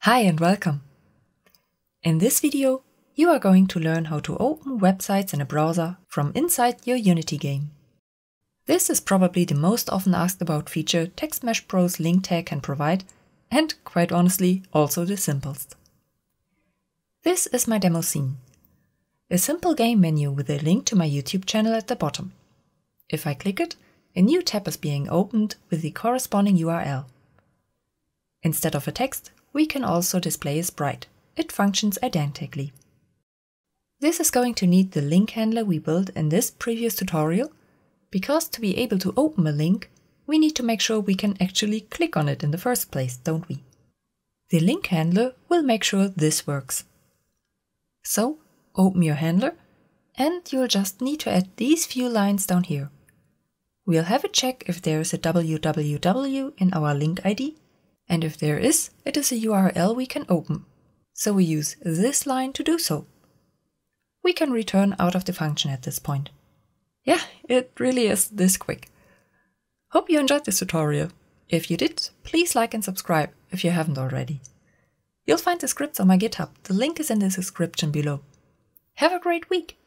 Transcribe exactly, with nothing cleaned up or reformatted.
Hi and welcome! In this video, you are going to learn how to open websites in a browser from inside your Unity game. This is probably the most often asked about feature TextMesh Pro's link tag can provide, and quite honestly, also the simplest. This is my demo scene. A simple game menu with a link to my YouTube channel at the bottom. If I click it, a new tab is being opened with the corresponding U R L. Instead of a text, we can also display a sprite. It functions identically. This is going to need the link handler we built in this previous tutorial, because to be able to open a link, we need to make sure we can actually click on it in the first place, don't we? The link handler will make sure this works. So, open your handler, and you'll just need to add these few lines down here. We'll have a check if there is a w w w in our link I D, and if there is, it is a U R L we can open. So we use this line to do so. We can return out of the function at this point. Yeah, it really is this quick. Hope you enjoyed this tutorial. If you did, please like and subscribe if you haven't already. You'll find the scripts on my GitHub. The link is in the description below. Have a great week!